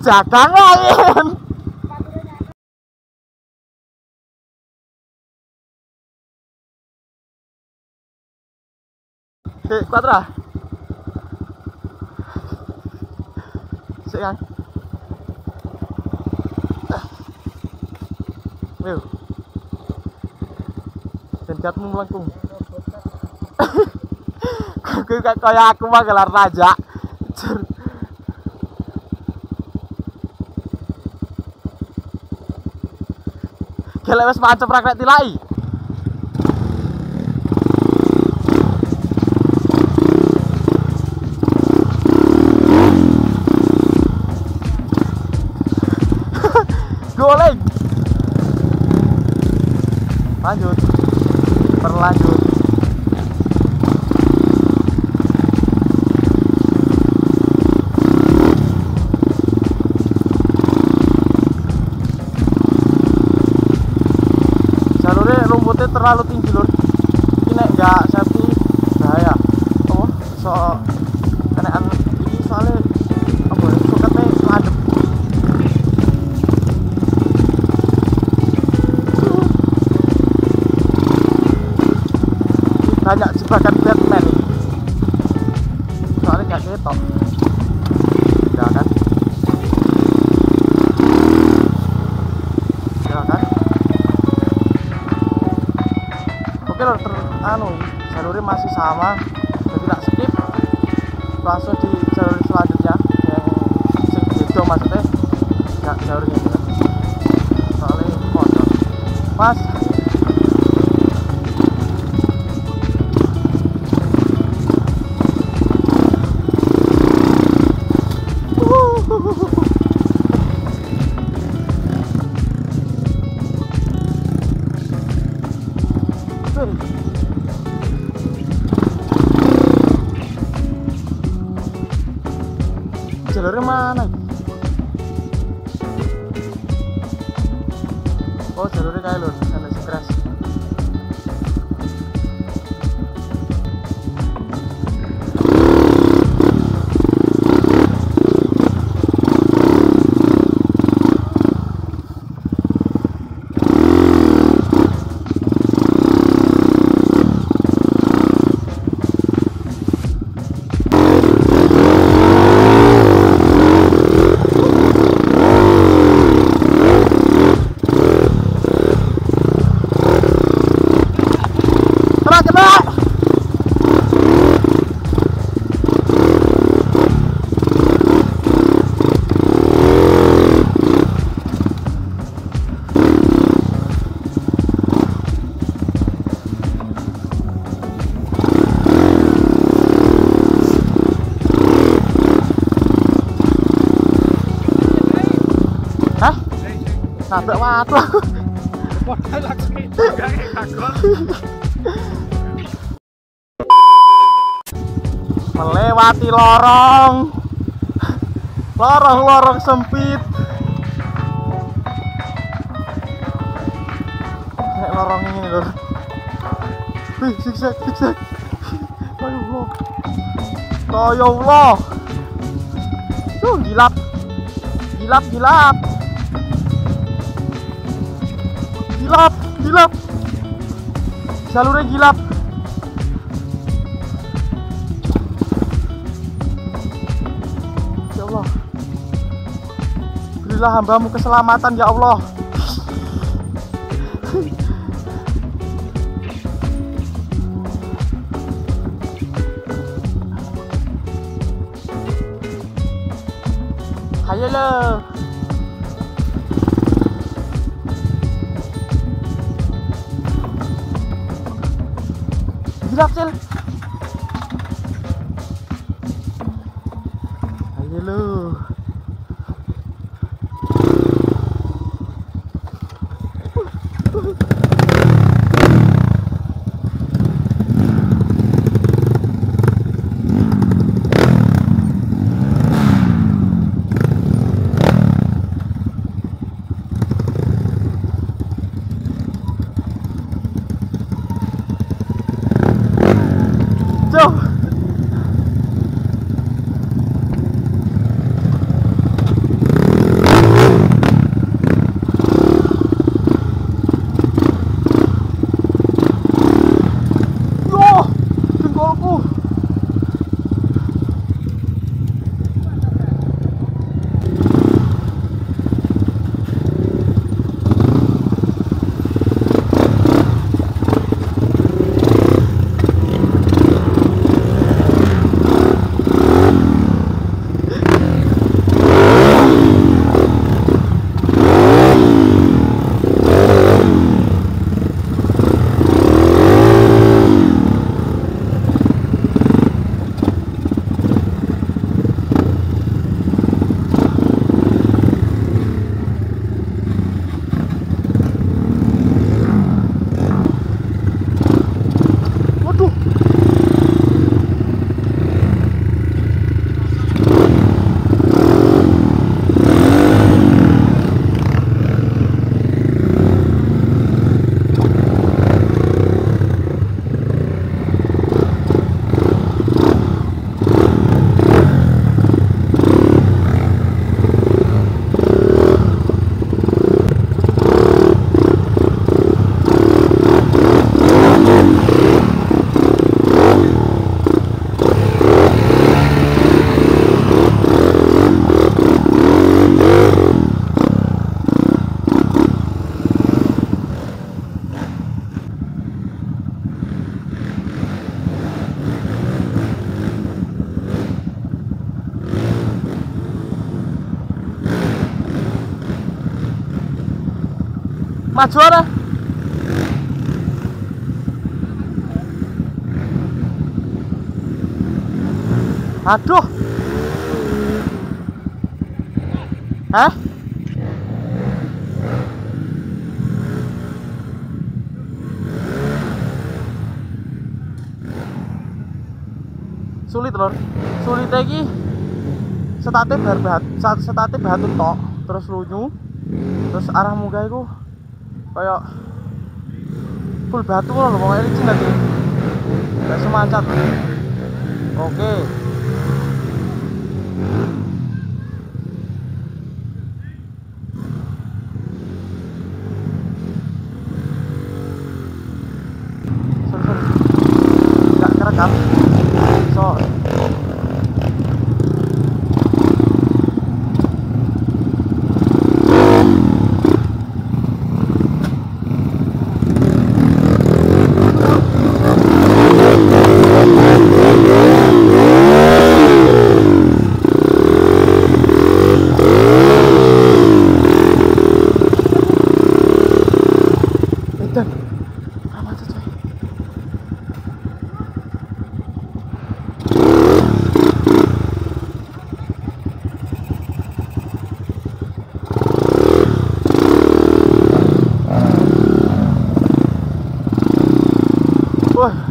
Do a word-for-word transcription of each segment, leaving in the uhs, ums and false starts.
jagang lain. Oke, Quadra. Sik kan. Ayo. Jengkatmu melengkung. Aku kayak aku mah gelar raja. Gelek wis pancep ra kena tilai. Goleng. Lanjut. Berlanjut. Jalurnya rumputnya terlalu tinggi lur. Ini enggak safety bahaya. Oh, so kenaan ini soalnya apa ya? Sukatnya ngadep. Banyak jebakan Batman. Soalnya nggak ketok. Ya kan? Ya kan? Oke lor, ter anu jalurnya masih sama, jadi tak skip langsung di jalur selanjutnya yang sing beda maksudnya nggak jalurnya juga. Soalnya kotor. Mas. Jalurnya mana? Oh, jalurnya kayak lur, ada stres. Nabrak watu aku. Modal langsung gak kagol. Melewati lorong. Lorong-lorong sempit. Kayak lorong ini lor. Wih, zigzag, zigzag. Ya Allah. Ya Allah. Tuh, gilap. Gilap, gilap. Gilap, gilap. Jalurnya gilap. Ya Allah. Berilah hambamu keselamatan ya Allah. Ayo lo. Gilap sel. Ayo lo. Maju ora? Aduh. Hah? Sulit lor, sulit lagi. Setate bar bahat, setate batu tok, terus lunyu, terus arah muka itu kayak full batu loh, pokoknya licin nanti, gak semancat. Oke. Sorry, sorry. Gak kerekam. So. Dan apa tuh coy? Wah.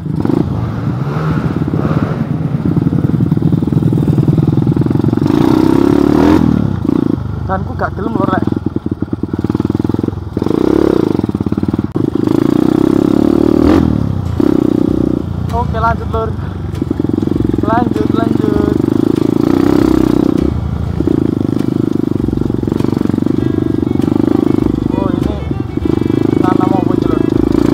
Dan ku gak gelem lho rek. Oke lanjut lur. Lanjut lanjut. Oh ini nanam apa aja lur?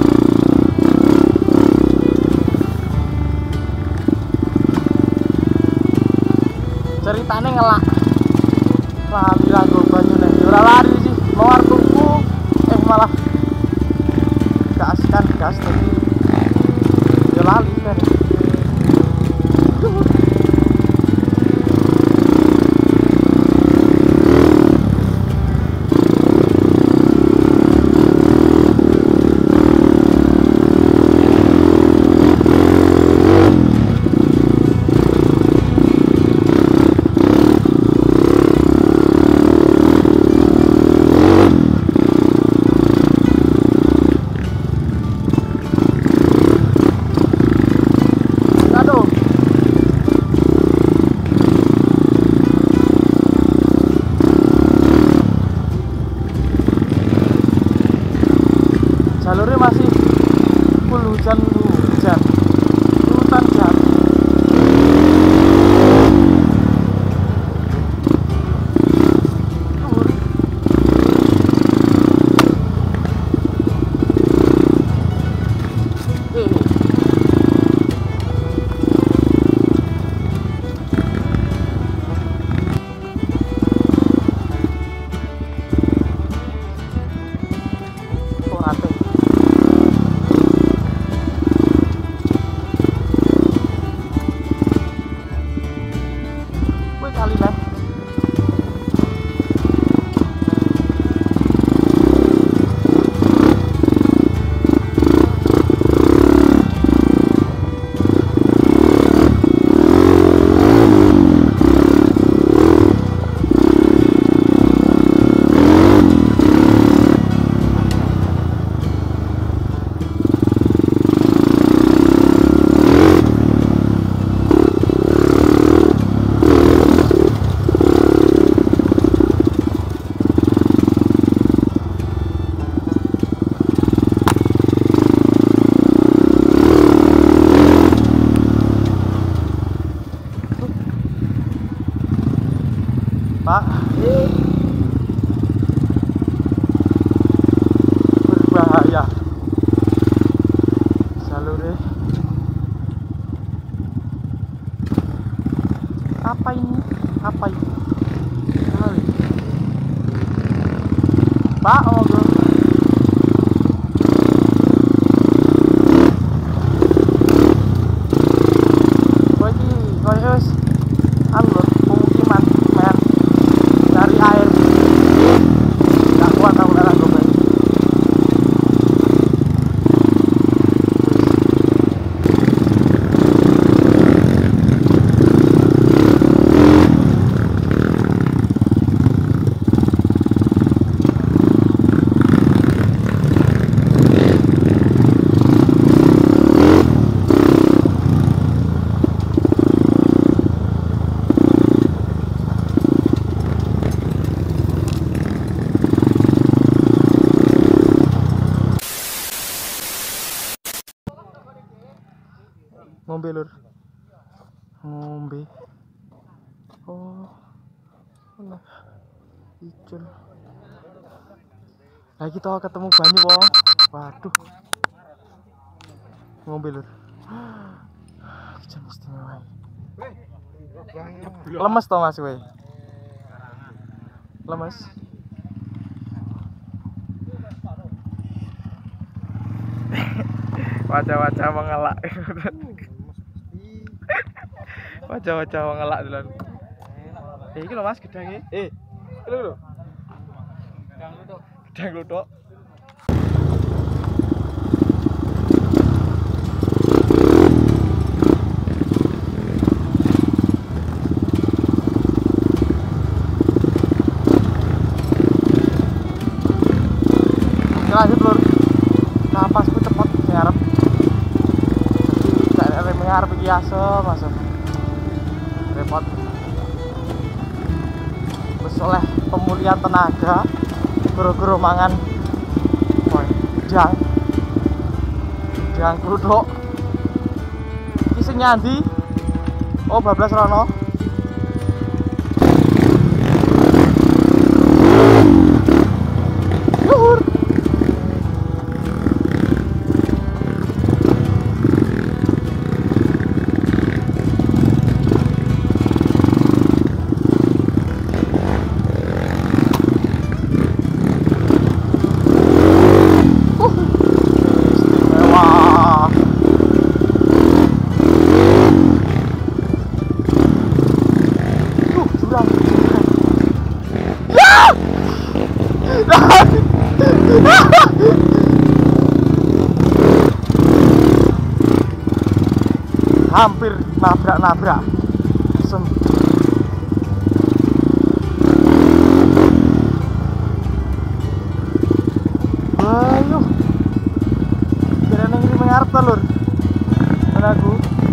Ceritanya ngelak. Lali lagu banyune. Ora lari sih. Mau tuku eh malah gaskan gas tadi. Ya lali kan. Jalurnya masih full hujan hujan hutan jati. Kali lah. Pak, berbahaya jalurnya. Apa ini? Apa ini? Kali. Pak, oh bro. Gue ini, gue harus anu pemukiman, men. Dari air, gak kuat aku darah gue. ngombe lur. Ngombe. Oh. Alah. Icul. Lah kita ketemu banyu wong. Waduh. Ngombe lur. Jan istimewa. Lemes to Mas we. Lemes. Wajah-wajah mengelak. Wajah-wajah mengelak duluan. Eh iki lho Mas gedang iki. Eh. Iki lho. Gedang luthuk. Gedang luthuk. Lanjut lur. Napasku cepet ngarep. Jadi gak ada ngarep iki asem, asem. Repot. Wis oleh pemulihan tenaga. Guru-guru mangan. Woi, gedang. Gedang kluthuk. Iki sing nyandi. Oh, bablas rono. Hampir nabrak-nabrak. Sem. Ayo. Kira nang ngene ngarep ta, Lur. Anakku.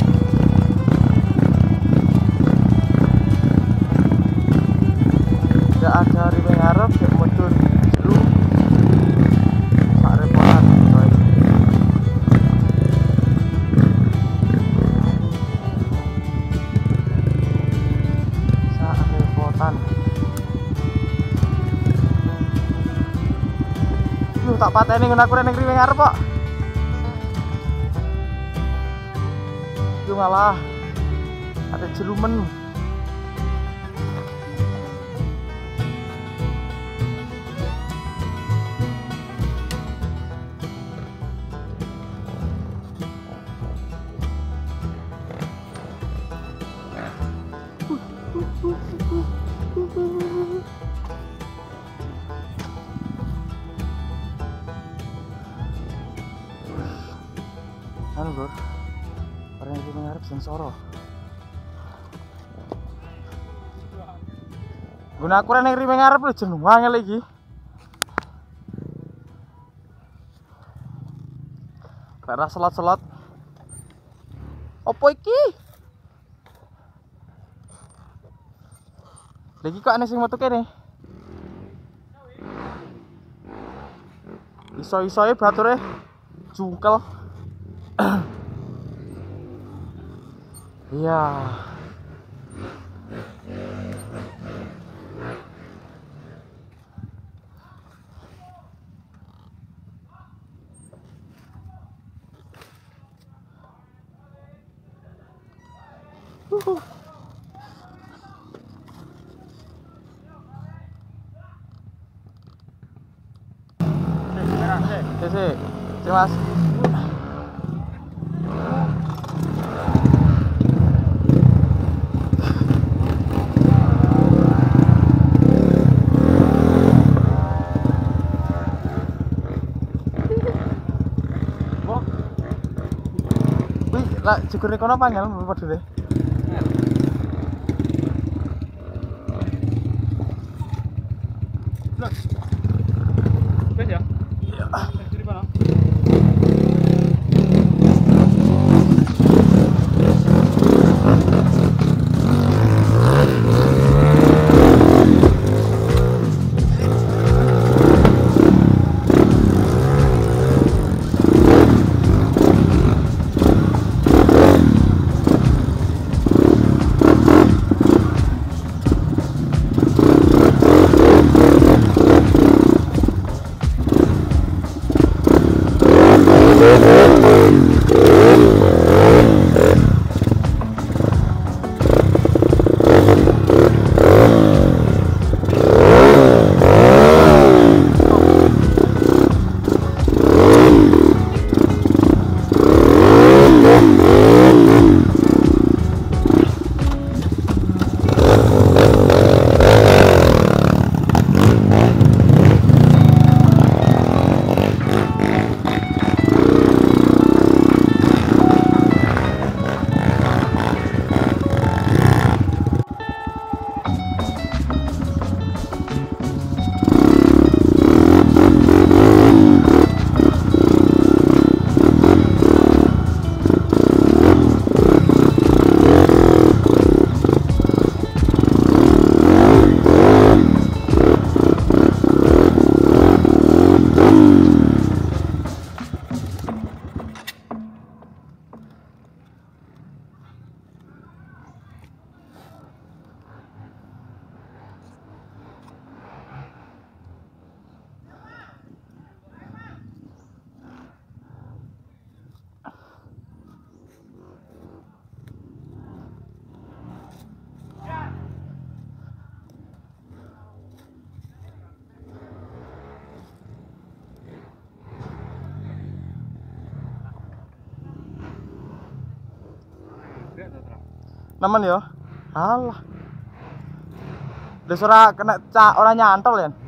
Gak ada rime ngarep, gak mundur. Seru. Sak repotan. Tak pateni ngono aku ning riwe ngarep kok. Yo ngalah. Ada jerumen. Anu Lur, orang yang ngarep sensoro. Guna aku ning riwe ngarep lho jeneng wangel iki. Karena selot-selot. Opo iki? Lagi kok aneh sing metu kene. Iso-isoe bature jungkel. Iya. Uhuh. Sik, sik. Sik, Mas. Lah jegur ning kono pangel padha deh. Lah. Wes ya? Iya. Dari mana? Nemen ya. Alah. Wis ora kena cak ora nyantol ya.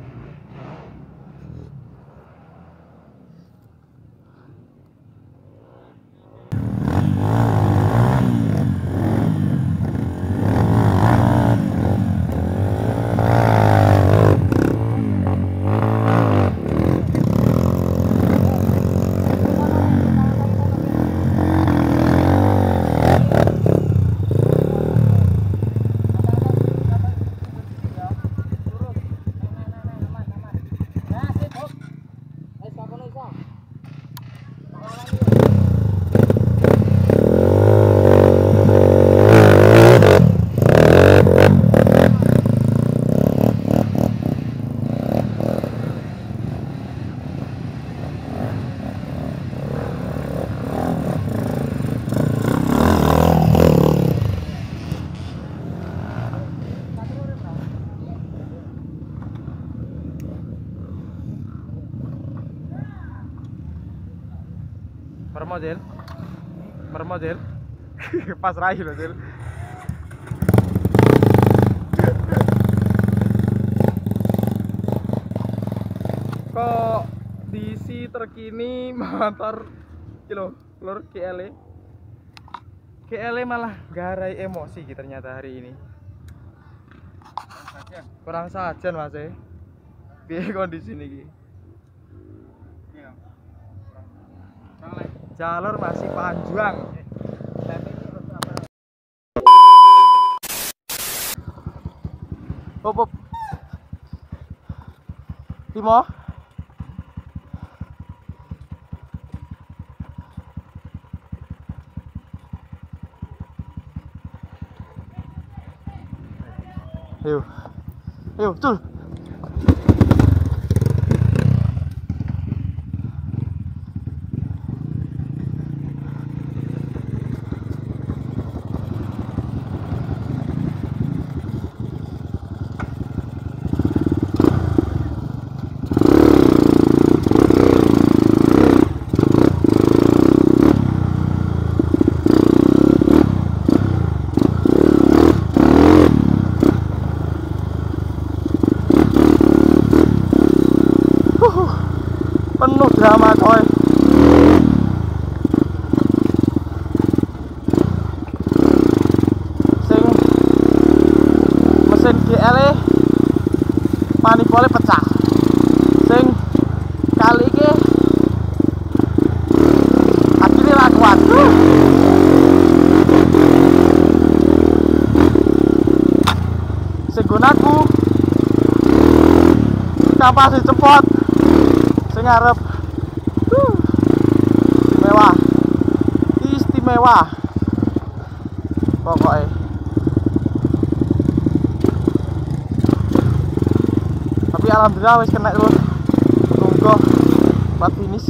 Permodel, permodel, pas raih loh Del. Kok diisi terkini motor kilo lur G L E, G L E malah garai emosi gitu ternyata hari ini. Kurang sajan mas eh, piye kondisi ini? Jalur masih panjang. Hop hop. Timo. Ayo. Ayo, betul. Penuh drama coy. Sing mesin G L E manifolnya pecah. Sing kali ini akhirnya ra kuat. Sing gunaku kapas cepot sing ngarep uh, istimewa istimewa pokoknya. Tapi alhamdulillah wis kena terus nunggu buat finish.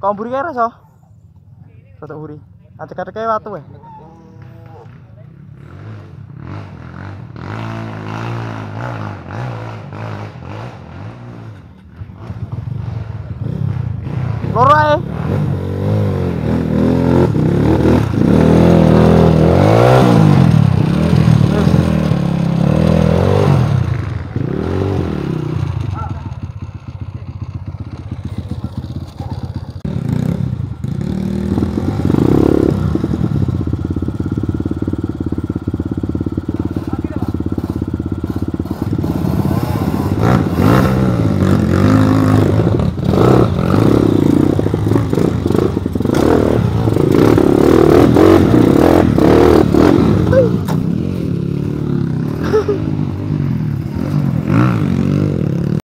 Kau mburi kae reso. Rotok mburi. Adek-adek kae watu wae. Loro ae.